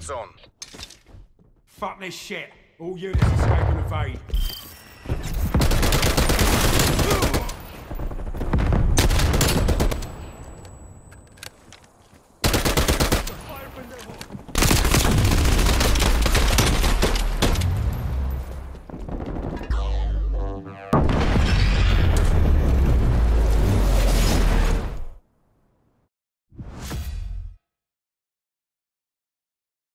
on. Fuck this shit. All units escape and evade.